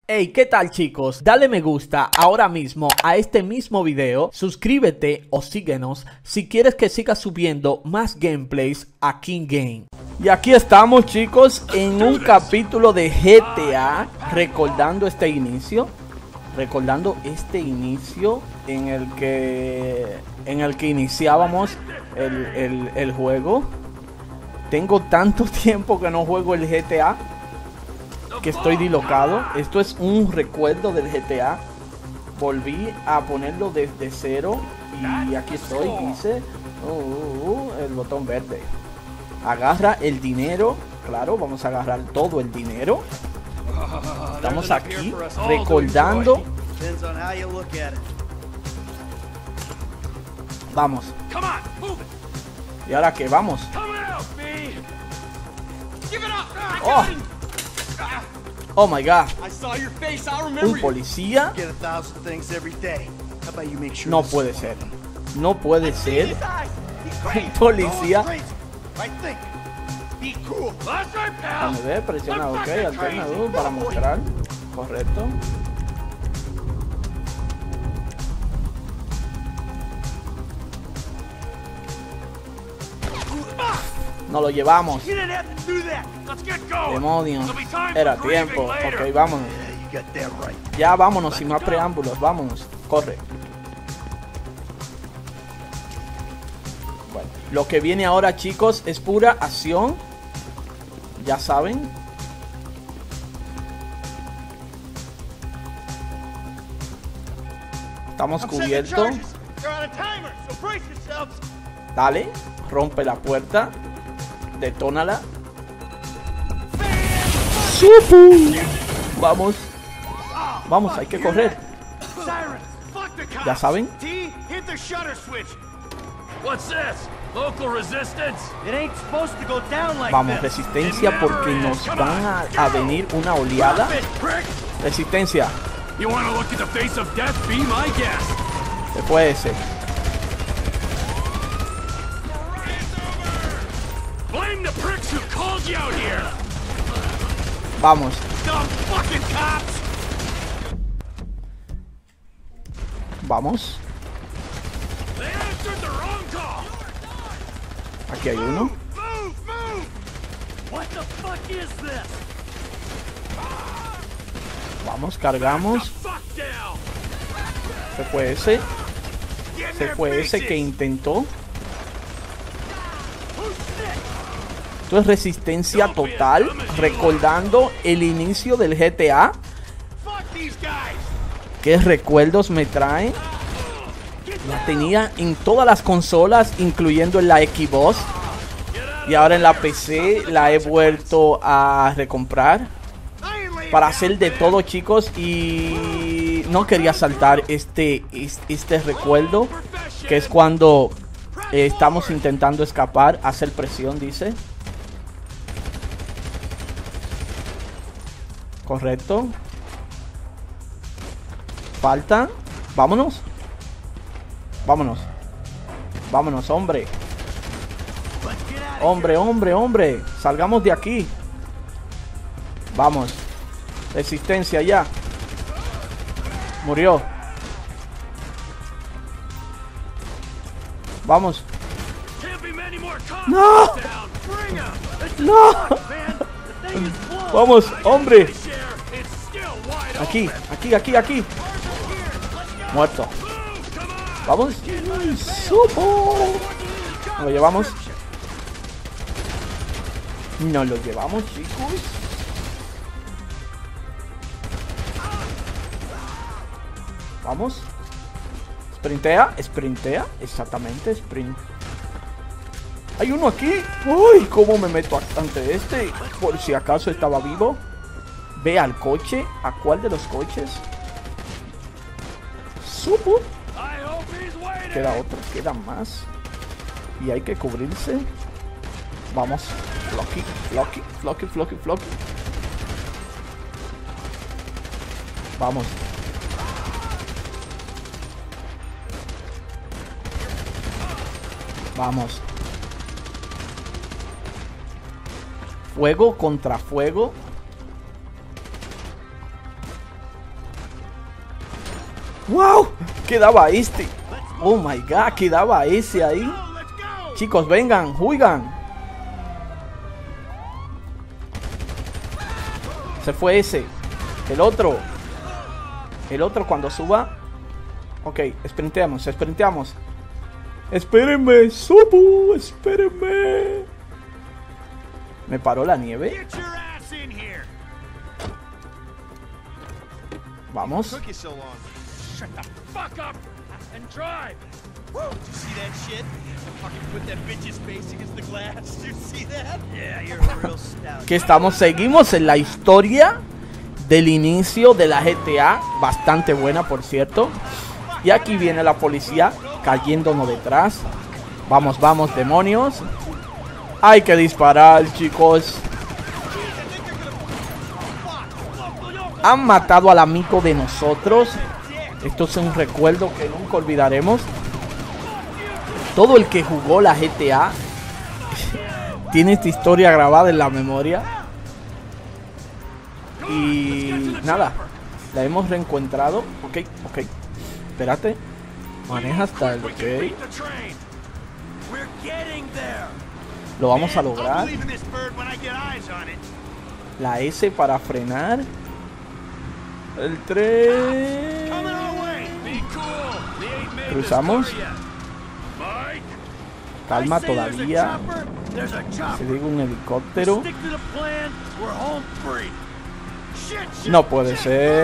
Hey, ¿qué tal chicos? Dale me gusta ahora mismo a este mismo video, suscríbete o síguenos si quieres que siga subiendo más gameplays a King Game. Y aquí estamos chicos en un capítulo de GTA, recordando este inicio en el que iniciábamos el juego. Tengo tanto tiempo que no juego el GTA que estoy dilocado. Esto es un recuerdo del GTA. Volví a ponerlo desde cero y aquí estoy. Dice el botón verde. Agarra el dinero. Claro, vamos a agarrar todo el dinero. Estamos aquí recordando. Vamos. ¿Y ahora qué? Vamos. Oh. Oh my god. Un policía. No puede ser. No puede ser. Un policía. Vamos a ver, presiona OK, alterna para mostrar. Correcto. Nos lo llevamos. Demonios. Era tiempo. Ok, vámonos. Ya vámonos sin más preámbulos. Vámonos. Corre. Bueno, lo que viene ahora chicos es pura acción. Ya saben. Estamos cubiertos. Dale. Rompe la puerta. Detónala. ¡Supu! Vamos. Vamos, hay que correr. Ya saben. Vamos, resistencia, porque nos van a venir una oleada. Resistencia. Se fue ese. Vamos. Vamos. Aquí hay uno. Vamos, cargamos. Se fue ese. Se fue ese que intentó. Esto es resistencia total, recordando el inicio del GTA. ¿Qué recuerdos me traen? La tenía en todas las consolas, incluyendo en la Xbox. Y ahora en la PC la he vuelto a recomprar para hacer de todo chicos. Y no quería saltar este recuerdo, que es cuando estamos intentando escapar. Hacer presión, dice. Correcto. Falta. Vámonos. Vámonos. Vámonos, hombre. Hombre. Salgamos de aquí. Vamos. Resistencia ya. Murió. Vamos. ¡No! ¡No! Vamos, hombre. Aquí. Muerto. Vamos. ¡Supo! Nos lo llevamos. Nos lo llevamos, chicos. Vamos. Sprintea. Exactamente, sprint. Hay uno aquí. Uy, cómo me meto ante este. Por si acaso estaba vivo. Ve al coche. ¿A cuál de los coches? Supo. Queda otro, quedan más. Y hay que cubrirse. Vamos. Flocky. Vamos. Vamos. Fuego contra fuego. ¡Wow! Quedaba este. Oh my god, quedaba ese ahí. Chicos, vengan, juegan. Se fue ese. El otro. El otro cuando suba. Ok, sprinteamos, sprinteamos. Espérenme, Subu, espérenme. ¿Me paró la nieve? Vamos. Que estamos, seguimos en la historia del inicio de la GTA. Bastante buena, por cierto. Y aquí viene la policía cayéndonos detrás. Vamos, vamos, demonios. Hay que disparar, chicos. Han matado al amigo de nosotros. Esto es un recuerdo que nunca olvidaremos. Todo el que jugó la GTA tiene esta historia grabada en la memoria. Y nada, la hemos reencontrado. Ok, ok. Espérate. Maneja hasta el ok. Lo vamos a lograr. La S para frenar. El tren. Cruzamos. Calma todavía. Se diga un helicóptero. No puede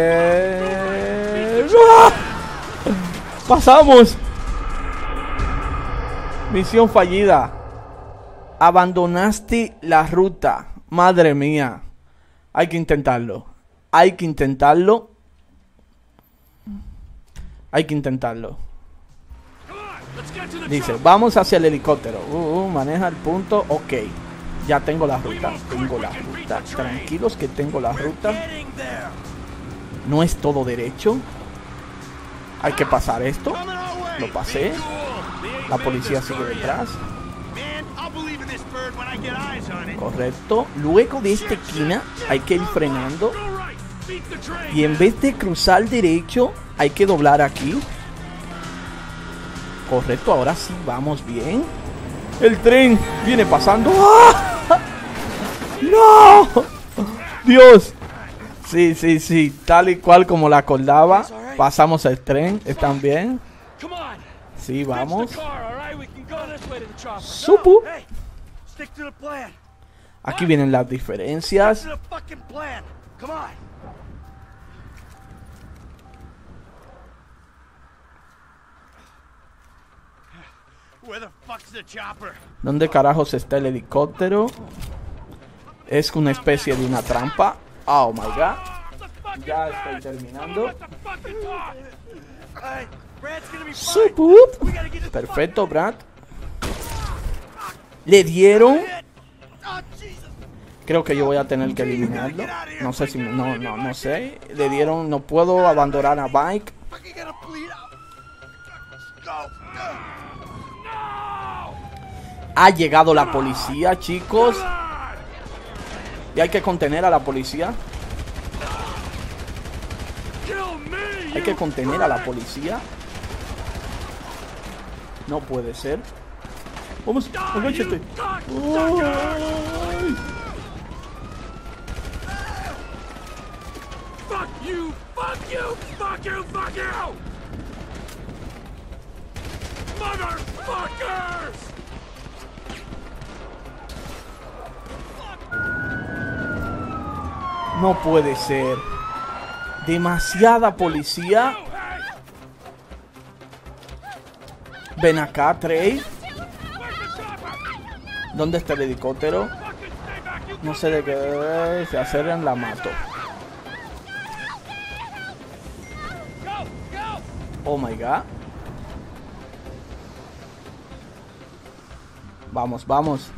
ser. ¡Ah! Pasamos. Misión fallida. Abandonaste la ruta. Madre mía. Hay que intentarlo. Hay que intentarlo. Hay que intentarlo. Dice, vamos hacia el helicóptero. Maneja el punto. Ok. Ya tengo la ruta. Tengo la ruta. Tranquilos que tengo la ruta. No es todo derecho. Hay que pasar esto. Lo pasé. La policía sigue detrás. Correcto. Luego de esta esquina hay que ir frenando. Y en vez de cruzar derecho, hay que doblar aquí. Correcto, ahora sí vamos bien. El tren viene pasando. ¡Ah! ¡No! Dios. Sí, sí, sí. Tal y cual como la acordaba. Pasamos el tren. ¿Están bien? Sí, vamos. Supu. Aquí vienen las diferencias. ¿Dónde carajos está el helicóptero? Es una especie de una trampa. Oh my god. Ya estoy terminando. Supu. Perfecto, Brad. Le dieron. Creo que yo voy a tener que eliminarlo. No sé si... No sé. Le dieron... No puedo abandonar a Mike. Ha llegado la policía, chicos. Y hay que contener a la policía. Hay que contener a la policía. No puede ser. Vamos, agáchate. Fuck you, fuck you, fuck you, fuck you. Motherfuckers. No puede ser. Demasiada policía. Ven acá, Trey. ¿Dónde está el helicóptero? No sé de qué. Se acercan, la mato. Oh my god. Vamos, vamos.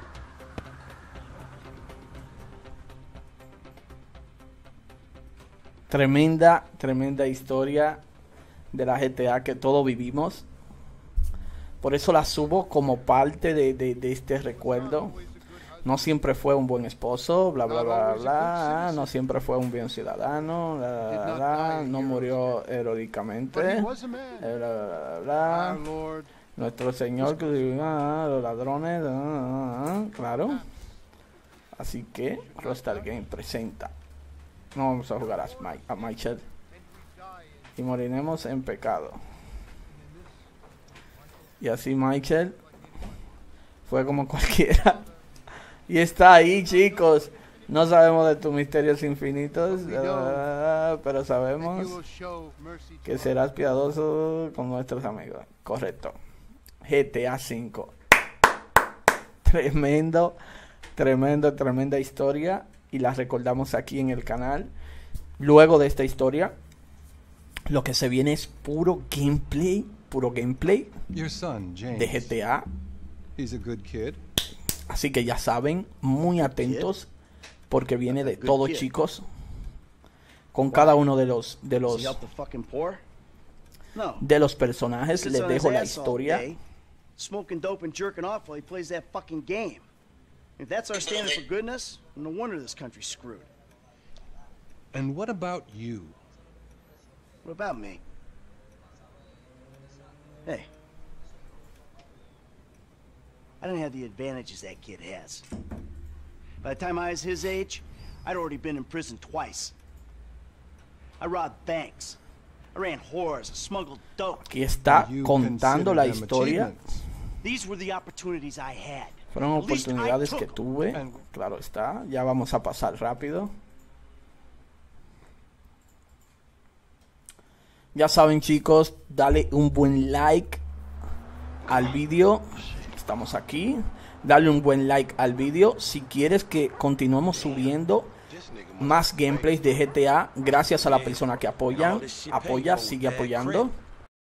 Tremenda, tremenda historia de la GTA que todos vivimos. Por eso la subo como parte de este recuerdo. No siempre fue un buen esposo, bla bla bla bla, no siempre fue un buen ciudadano, bla, bla, bla, no murió heroicamente, bla bla bla, nuestro Señor que los ladrones, claro. Así que Rockstar Game presenta. No vamos a jugar a Michael y moriremos en pecado. Y así Michael fue como cualquiera. Y está ahí, chicos. No sabemos de tus misterios infinitos, pero sabemos que serás piadoso con nuestros amigos. Correcto. GTA V. Tremenda historia. Y la recordamos aquí en el canal. Luego de esta historia, lo que se viene es puro gameplay de GTA. Así que ya saben, muy atentos, porque viene de todo, chicos. Con cada uno de los personajes les dejo la historia. Smoking dope and jerking off while he plays that fucking game. If that's our standard for goodness, no wonder this country's screwed. And what about you? What about me? Hey. I didn't have the advantages that kid has. By the time I was his age, I'd already been in prison twice. I robbed banks. I ran whores, I smuggled dope. Aquí está contando la historia. These were the opportunities I had. Fueron oportunidades que tuve. Claro está. Ya vamos a pasar rápido. Ya saben, chicos, dale un buen like al vídeo. Estamos aquí. Dale un buen like al vídeo si quieres que continuemos subiendo más gameplays de GTA. Gracias a la persona que apoya, sigue apoyando.